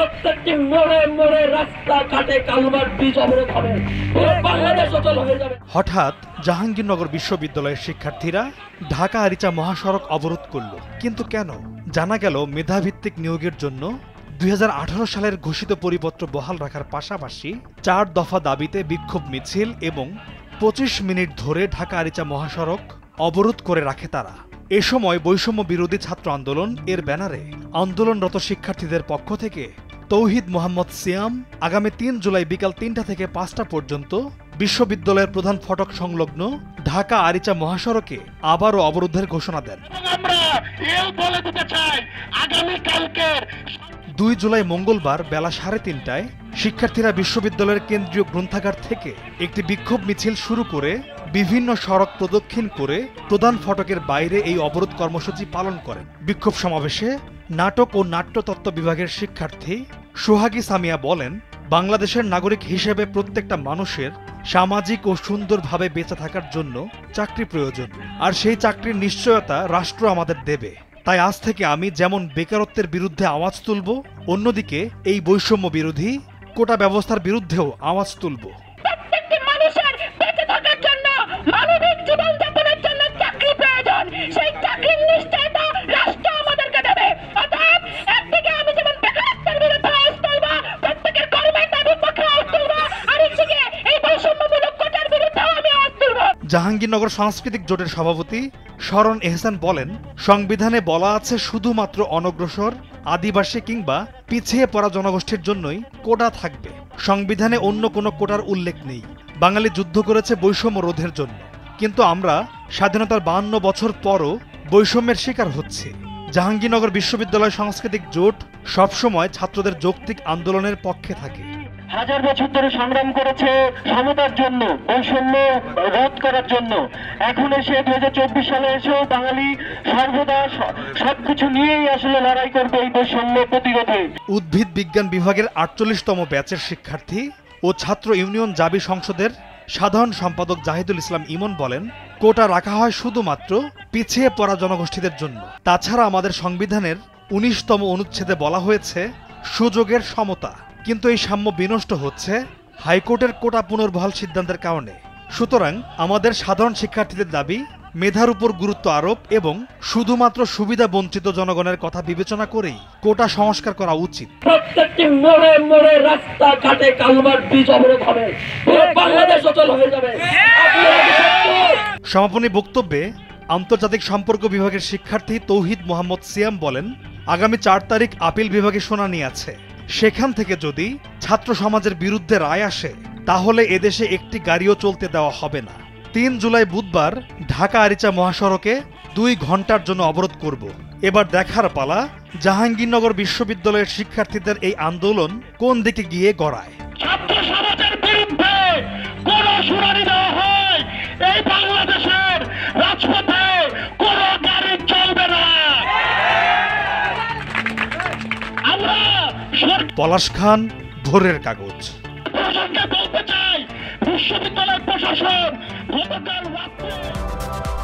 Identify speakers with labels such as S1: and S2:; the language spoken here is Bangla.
S1: প্রত্যেকটি মোড়ে মোড়ে রাস্তা ঘাটে কালভার্ট ব্রিজ অবরোধ হবে, পুরো বাংলাদেশ অচল হয়ে যাবে।
S2: হঠাৎ জাহাঙ্গীরনগর বিশ্ববিদ্যালয়ের শিক্ষার্থীরা ঢাকা আরিচা মহাসড়ক অবরোধ করল। কিন্তু কেন? জানা গেল মেধাভিত্তিক নিয়োগের জন্য 2018 সালের ঘোষিত পরিপত্র বহাল রাখার পাশাপাশি 4 দফা দাবিতে বিক্ষোভ মিছিল এবং 25 মিনিট ধরে ঢাকা আরিচা মহাসড়ক অবরোধ করে রাখে তারা। এ সময় বৈষম্য বিরোধী ছাত্র আন্দোলন এর ব্যানারে আন্দোলনরত শিক্ষার্থীদের পক্ষ থেকে তৌহিদ মোহাম্মদ সিয়াম আগামী 3 জুলাই বিকাল 3টা থেকে 5টা পর্যন্ত বিশ্ববিদ্যালয়ের প্রধান ফটক সংলগ্ন ঢাকা আরিচা মহাসড়কে আবারও অবরোধের ঘোষণা দেন। 2 জুলাই মঙ্গলবার বেলা 3:30টায় শিক্ষার্থীরা বিশ্ববিদ্যালয়ের কেন্দ্রীয় গ্রন্থাগার থেকে একটি বিক্ষোভ মিছিল শুরু করে বিভিন্ন সড়ক প্রদক্ষিণ করে প্রধান ফটকের বাইরে এই অবরোধ কর্মসূচি পালন করেন। বিক্ষোভ সমাবেশে নাটক ও নাট্যতত্ত্ব বিভাগের শিক্ষার্থী সোহাগী সামিয়া বলেন, বাংলাদেশের নাগরিক হিসেবে প্রত্যেকটা মানুষের সামাজিক ও সুন্দরভাবে বেঁচে থাকার জন্য চাকরি প্রয়োজন, আর সেই চাকরির নিশ্চয়তা রাষ্ট্র আমাদের দেবে। তাই আজ থেকে আমি যেমন বেকারত্বের বিরুদ্ধে আওয়াজ তুলব, অন্যদিকে এই বৈষম্য বিরোধী কোটা ব্যবস্থার বিরুদ্ধেও আওয়াজ তুলব।
S3: প্রত্যেকটি মানুষের বেঁচে থাকার জন্য, মানবিক জীবনযাপনের জন্য চাকরি প্রয়োজন। সেই চাকরির নিশ্চয়তা রাষ্ট্র আমাদেরকে দেবে। অর্থাৎ একদিকে আমি যেমন বেকারত্বের বিরুদ্ধে আওয়াজ তুলব, প্রত্যেকের কর্মের দাবির পক্ষে আওয়াজ তুলব, আরেকদিকে এই বৈষম্যমূলক কোটার বিরুদ্ধেও আমি আওয়াজ তুলব।
S2: জাহাঙ্গীরনগর সাংস্কৃতিক জোটের সভাপতি শরণ এহসান বলেন, সংবিধানে বলা আছে শুধুমাত্র অনগ্রসর, আদিবাসী কিংবা পিছিয়ে পড়া জনগোষ্ঠীর জন্যই কোটা থাকবে। সংবিধানে অন্য কোনো কোটার উল্লেখ নেই। বাঙালি যুদ্ধ করেছে বৈষম্য রোধের জন্য, কিন্তু আমরা স্বাধীনতার 52 বছর পরও বৈষম্যের শিকার হচ্ছি। জাহাঙ্গীরনগর বিশ্ববিদ্যালয় সাংস্কৃতিক জোট সবসময় ছাত্রদের যৌক্তিক আন্দোলনের পক্ষে থাকে।
S1: হাজার বছর ধরে সংগ্রাম করেছে সমতার জন্য, বৈষম্য রোধ করার জন্য। এখন এসে 2024 সালে এসেও বাঙালি সর্বদা সবকিছু নিয়েই আসলে লড়াই করবে এই বৈষম্য প্রতিরোধে।
S2: উদ্ভিদ বিজ্ঞান বিভাগের 48তম ব্যাচের শিক্ষার্থী ও ছাত্র ইউনিয়ন জাবি সংসদের সাধারণ সম্পাদক জাহিদুল ইসলাম ইমন বলেন, কোটা রাখা হয় শুধুমাত্র পিছিয়ে পড়া জনগোষ্ঠীদের জন্য। তাছাড়া আমাদের সংবিধানের 19তম অনুচ্ছেদে বলা হয়েছে সুযোগের সমতা, কিন্তু এই সাম্য বিনষ্ট হচ্ছে হাইকোর্টের কোটা পুনর্বহাল সিদ্ধান্তের কারণে। সুতরাং আমাদের সাধারণ শিক্ষার্থীদের দাবি, মেধার উপর গুরুত্ব আরোপ এবং শুধুমাত্র সুবিধা বঞ্চিত জনগণের কথা বিবেচনা করেই কোটা সংস্কার করা উচিত।
S1: প্রত্যেকটি মোড়ে মোড়ে রাস্তা ঘাটে কালভার্ট ব্রিজ অবরোধ হবে, পুরো বাংলাদেশ অচল হয়ে যাবে।
S2: সমাপনী বক্তব্যে আন্তর্জাতিক সম্পর্ক বিভাগের শিক্ষার্থী তৌহিদ মোহাম্মদ সিয়াম বলেন, আগামী 4 তারিখ আপিল বিভাগে শুনানি আছে। সেখান থেকে যদি ছাত্র সমাজের বিরুদ্ধে রায় আসে, তাহলে এদেশে একটি গাড়িও চলতে দেওয়া হবে না। 3 জুলাই বুধবার ঢাকা আরিচা মহাসড়কে 2 ঘন্টার জন্য অবরোধ করব। এবার দেখার পালা জাহাঙ্গীরনগর বিশ্ববিদ্যালয়ের শিক্ষার্থীদের এই আন্দোলন কোন দিকে গিয়ে গড়ায়।
S1: ছাত্র সমাজের বিরুদ্ধে কোন শুনানি দেওয়া হয়, এই বাংলাদেশের রাজপথে কোন গাড়ি চলবে না। আমরা
S2: পলাশ খান, ভোরের কাগজ।
S1: প্রশাসনকে বলতে চাই, বিশ্ববিদ্যালয় প্রশাসন গতকাল রাত্রে